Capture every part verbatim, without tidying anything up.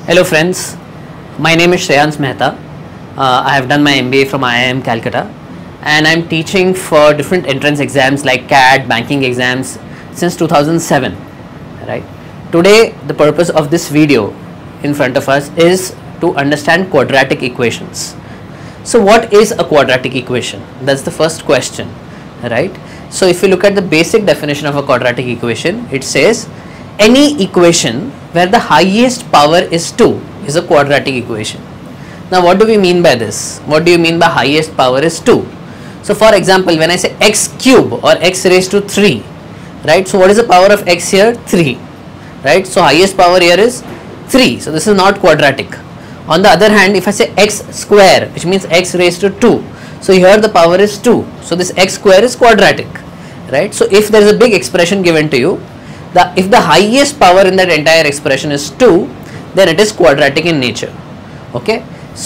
Hello friends, my name is Shreyans Mehta. Uh, I have done my M B A from I I M Calcutta and I am teaching for different entrance exams like C A T, banking exams since two thousand seven. Right? Today the purpose of this video in front of us is to understand quadratic equations. So what is a quadratic equation? That's the first question, right? So if you look at the basic definition of a quadratic equation, it says any equation where the highest power is two is a quadratic equation. Now what do we mean by this? What do you mean by highest power is two? So for example, when I say x cube or x raised to three, right? So what is the power of x here? three, right? So highest power here is three. So this is not quadratic. On the other hand, if I say x square, which means x raised to two, so here the power is two. So this x square is quadratic, right? So if there is a big expression given to you, the if the highest power in that entire expression is two, then it is quadratic in nature. Okay,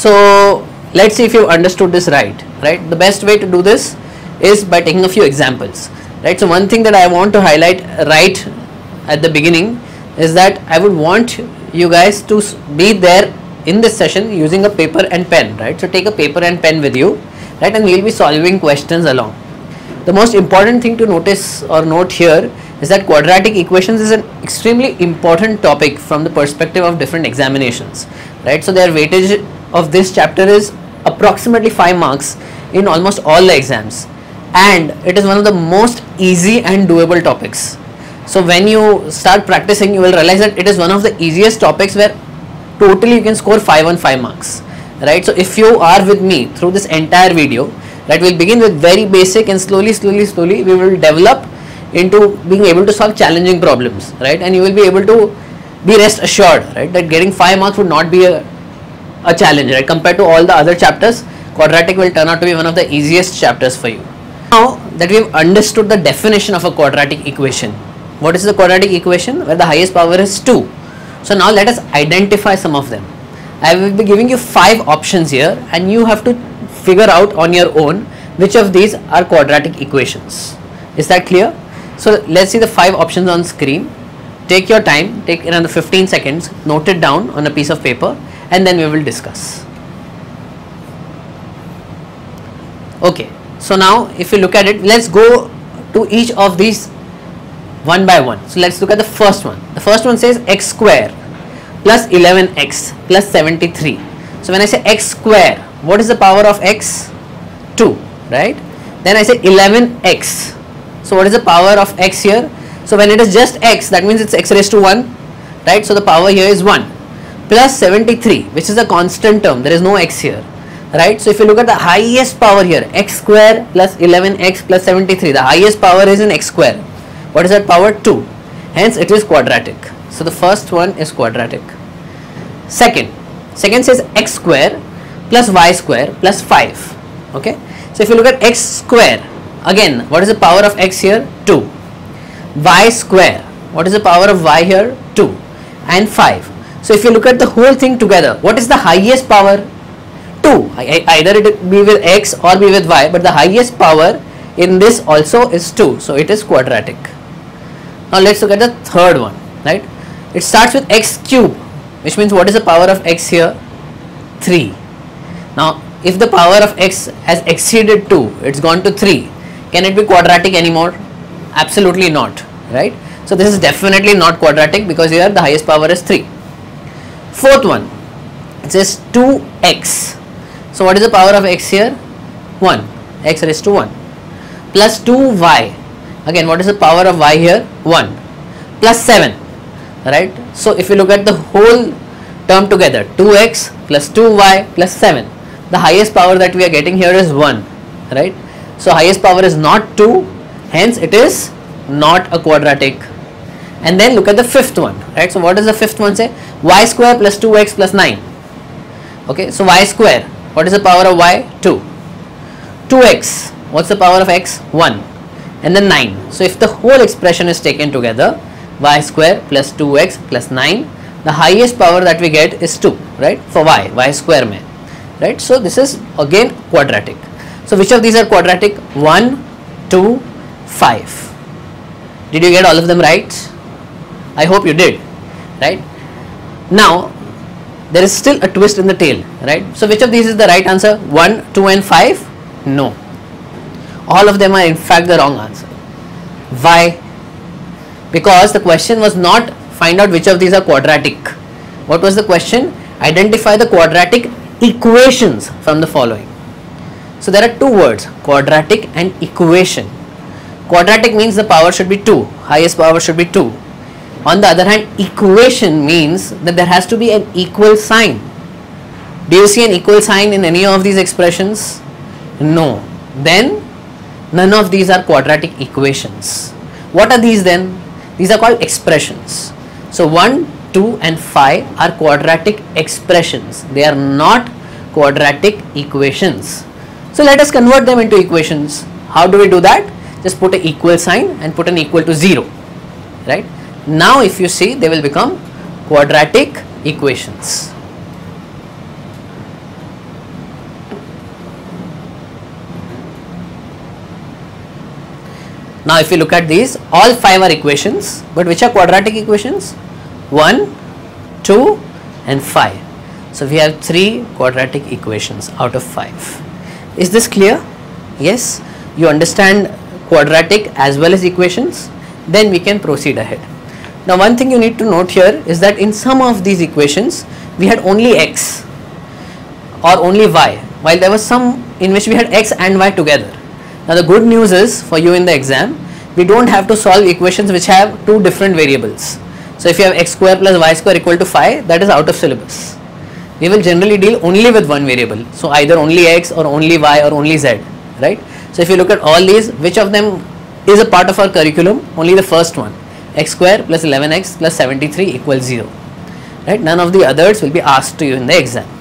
so let's see if you understood this right. Right, the best way to do this is by taking a few examples. Right, so one thing that I want to highlight right at the beginning is that I would want you guys to be there in this session using a paper and pen. Right, so take a paper and pen with you, right, and we will be solving questions along. The most important thing to notice or note here is that quadratic equations is an extremely important topic from the perspective of different examinations, right? So their weightage of this chapter is approximately five marks in almost all the exams, and it is one of the most easy and doable topics. So when you start practicing, you will realize that it is one of the easiest topics where totally you can score five on five marks, right? So if you are with me through this entire video, right, we'll begin with very basic and slowly slowly slowly we will develop into being able to solve challenging problems, right? And you will be able to be rest assured, right, that getting five marks would not be a, a challenge, right? Compared to all the other chapters, quadratic will turn out to be one of the easiest chapters for you. Now that we have understood the definition of a quadratic equation, what is the quadratic equation? Where the highest power is two. So now let us identify some of them. I will be giving you five options here and you have to figure out on your own which of these are quadratic equations. Is that clear? So let's see the five options on screen. Take your time, take another fifteen seconds, note it down on a piece of paper and then we will discuss. Okay, so now if you look at it, let's go to each of these one by one. So let's look at the first one. The first one says x square plus eleven x plus seventy-three. So when I say x square, what is the power of x? two, right? Then I say eleven x. So what is the power of x here? So when it is just x, that means it's x raised to one, right? So the power here is one, plus seventy-three, which is a constant term. There is no x here, right? So if you look at the highest power here, x square plus eleven x plus seventy-three, the highest power is in x square. What is that power? two. Hence it is quadratic. So the first one is quadratic. Second, second says x square plus y square plus five. Okay. So if you look at x square, again, what is the power of x here? two. Y square, what is the power of y here? two. And five. So if you look at the whole thing together, what is the highest power? two. Either it be with x or be with y, but the highest power in this also is two. So it is quadratic. Now let's look at the third one, right? It starts with x cube, which means what is the power of x here? three. Now if the power of x has exceeded two, it's gone to three. Can it be quadratic anymore? Absolutely not, right? So this is definitely not quadratic because here the highest power is three. Fourth one, it says two x. So what is the power of x here? one. X raised to one. Plus two y. Again, what is the power of y here? one. Plus seven, right? So if you look at the whole term together, two x plus two y plus seven, the highest power that we are getting here is one, right? So highest power is not two, hence it is not a quadratic. And then look at the fifth one, right? So what does the fifth one say? Y square plus two x plus nine. Okay, so y square, what is the power of y? two. two x, what's the power of x? one. And then nine. So if the whole expression is taken together, y square plus two x plus nine, the highest power that we get is two, right? For y, y square mein, right? So this is again quadratic. So which of these are quadratic? one, two, five. Did you get all of them right? I hope you did, right? Now there is still a twist in the tail, right? So which of these is the right answer? one, two and five? No. All of them are in fact the wrong answer. Why? Because the question was not find out which of these are quadratic. What was the question? Identify the quadratic equations from the following. So there are two words, quadratic and equation. Quadratic means the power should be two, highest power should be two. On the other hand, equation means that there has to be an equal sign. Do you see an equal sign in any of these expressions? No. Then none of these are quadratic equations. What are these then? These are called expressions. So one, two and five are quadratic expressions. They are not quadratic equations. So let us convert them into equations. How do we do that? Just put an equal sign and put an equal to zero, right? Now if you see, they will become quadratic equations. Now if you look at these, all five are equations, but which are quadratic equations? one, two and five. So we have three quadratic equations out of five. Is this clear? Yes? You understand quadratic as well as equations? Then we can proceed ahead. Now one thing you need to note here is that in some of these equations we had only x or only y, while there was some in which we had x and y together. Now the good news is for you in the exam, we don't have to solve equations which have two different variables. So if you have x square plus y square equal to five, that is out of syllabus. We will generally deal only with one variable. So either only x or only y or only z, right? So if you look at all these, which of them is a part of our curriculum? Only the first one, x square plus eleven x plus seventy-three equals zero, right? None of the others will be asked to you in the exam.